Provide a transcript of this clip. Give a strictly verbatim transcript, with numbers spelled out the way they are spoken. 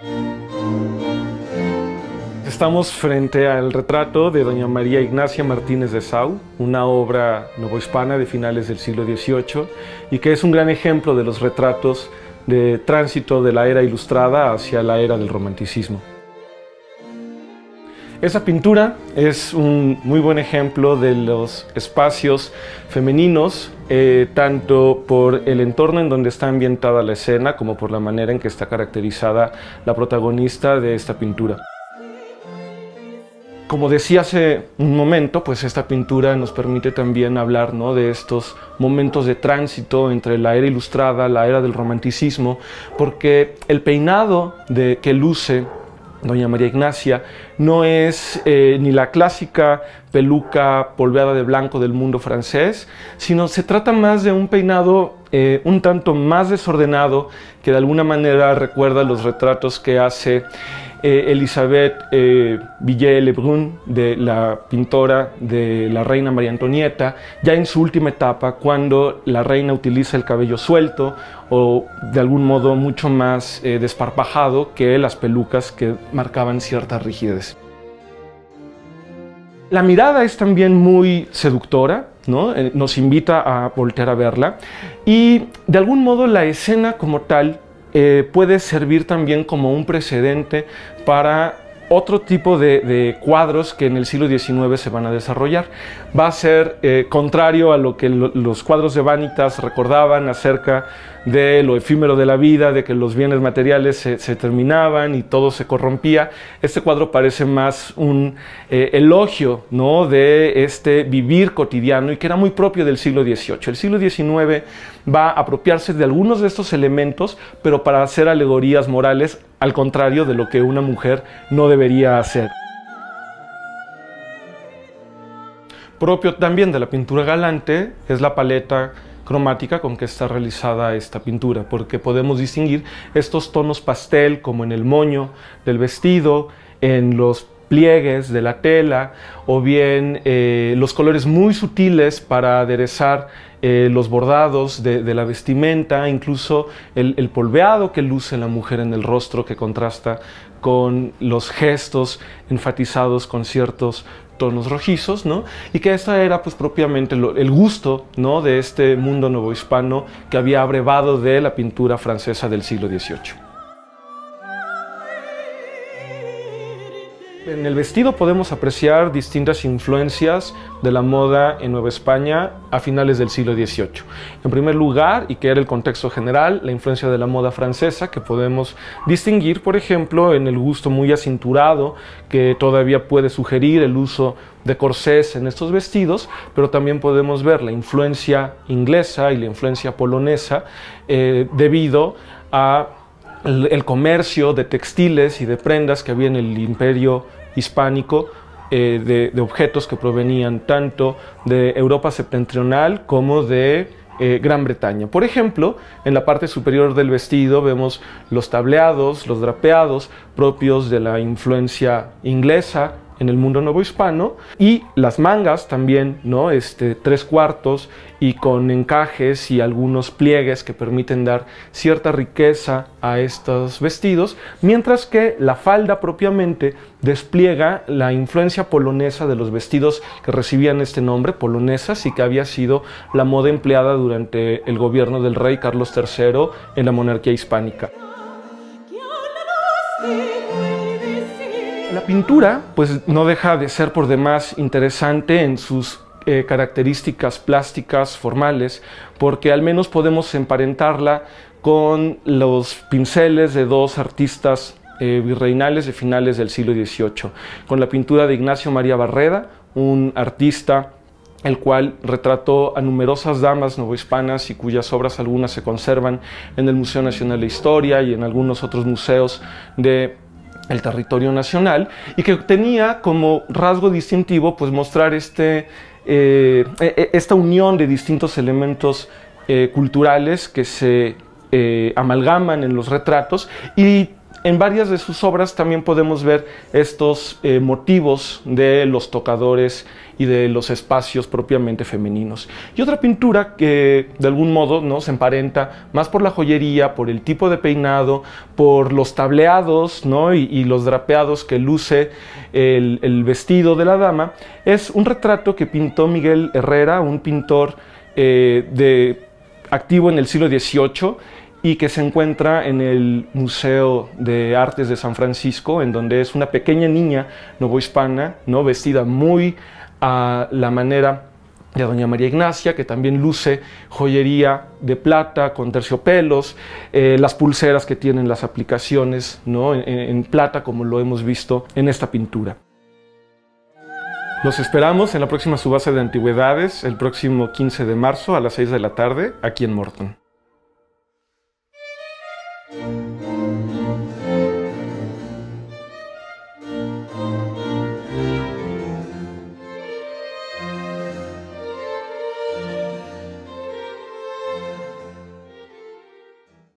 Estamos frente al retrato de doña María Ignacia Martínez de Sau, una obra novohispana de finales del siglo dieciocho y que es un gran ejemplo de los retratos de tránsito de la era ilustrada hacia la era del romanticismo. Esa pintura es un muy buen ejemplo de los espacios femeninos, eh, tanto por el entorno en donde está ambientada la escena como por la manera en que está caracterizada la protagonista de esta pintura. Como decía hace un momento, pues esta pintura nos permite también hablar, ¿no?, de estos momentos de tránsito entre la era ilustrada, la era del romanticismo, porque el peinado de, que luce doña María Ignacia no es eh, ni la clásica peluca polveada de blanco del mundo francés, sino se trata más de un peinado eh, un tanto más desordenado que de alguna manera recuerda los retratos que hace eh, Elisabeth eh, Villiers-Lebrun, de la pintora de la reina María Antonieta, ya en su última etapa, cuando la reina utiliza el cabello suelto o de algún modo mucho más eh, desparpajado que las pelucas que marcaban cierta rigidez. La mirada es también muy seductora, ¿no? Eh, nos invita a voltear a verla y de algún modo la escena como tal eh, puede servir también como un precedente para otro tipo de, de cuadros que en el siglo diecinueve se van a desarrollar. Va a ser eh, contrario a lo que lo, los cuadros de Vanitas recordaban acerca de lo efímero de la vida, de que los bienes materiales se, se terminaban y todo se corrompía. Este cuadro parece más un eh, elogio, ¿no?, de este vivir cotidiano y que era muy propio del siglo dieciocho. El siglo diecinueve va a apropiarse de algunos de estos elementos, pero para hacer alegorías morales, al contrario de lo que una mujer no debería hacer. Propio también de la pintura galante es la paleta cromática con que está realizada esta pintura, porque podemos distinguir estos tonos pastel como en el moño del vestido, en los pliegues de la tela, o bien eh, los colores muy sutiles para aderezar eh, los bordados de, de la vestimenta, incluso el, el polveado que luce la mujer en el rostro, que contrasta con los gestos enfatizados con ciertos tonos rojizos, ¿no? Y que esta era pues propiamente lo, el gusto, ¿no?, de este mundo novohispano que había abrevado de la pintura francesa del siglo dieciocho. En el vestido podemos apreciar distintas influencias de la moda en Nueva España a finales del siglo dieciocho. En primer lugar, y que era el contexto general, la influencia de la moda francesa, que podemos distinguir, por ejemplo, en el gusto muy acinturado, que todavía puede sugerir el uso de corsés en estos vestidos, pero también podemos ver la influencia inglesa y la influencia polonesa eh, debido a el comercio de textiles y de prendas que había en el imperio hispánico, eh, de, de objetos que provenían tanto de Europa septentrional como de eh, Gran Bretaña. Por ejemplo, en la parte superior del vestido vemos los tableados, los drapeados propios de la influencia inglesa en el mundo novohispano, y las mangas también, ¿no?, este, tres cuartos y con encajes y algunos pliegues que permiten dar cierta riqueza a estos vestidos, mientras que la falda propiamente despliega la influencia polonesa de los vestidos que recibían este nombre, polonesas, y que había sido la moda empleada durante el gobierno del rey Carlos tercero en la monarquía hispánica. La pintura pues no deja de ser por demás interesante en sus eh, características plásticas formales, porque al menos podemos emparentarla con los pinceles de dos artistas eh, virreinales de finales del siglo dieciocho, con la pintura de Ignacio María Barreda, un artista el cual retrató a numerosas damas novohispanas y cuyas obras algunas se conservan en el Museo Nacional de Historia y en algunos otros museos de el territorio nacional, y que tenía como rasgo distintivo pues mostrar este, eh, esta unión de distintos elementos eh, culturales que se eh, amalgaman en los retratos y En varias de sus obras también podemos ver estos eh, motivos de los tocadores y de los espacios propiamente femeninos. Y otra pintura que de algún modo, ¿no?, se emparenta más por la joyería, por el tipo de peinado, por los tableados, ¿no?, y, y los drapeados que luce el, el vestido de la dama, es un retrato que pintó Miguel Herrera, un pintor eh, de, activo en el siglo dieciocho, y que se encuentra en el Museo de Artes de San Francisco, en donde es una pequeña niña novohispana, ¿no?, vestida muy a la manera de doña María Ignacia, que también luce joyería de plata con terciopelos, eh, las pulseras que tienen las aplicaciones, ¿no?, en, en plata, como lo hemos visto en esta pintura. Los esperamos en la próxima subasta de antigüedades, el próximo quince de marzo a las seis de la tarde, aquí en Morton.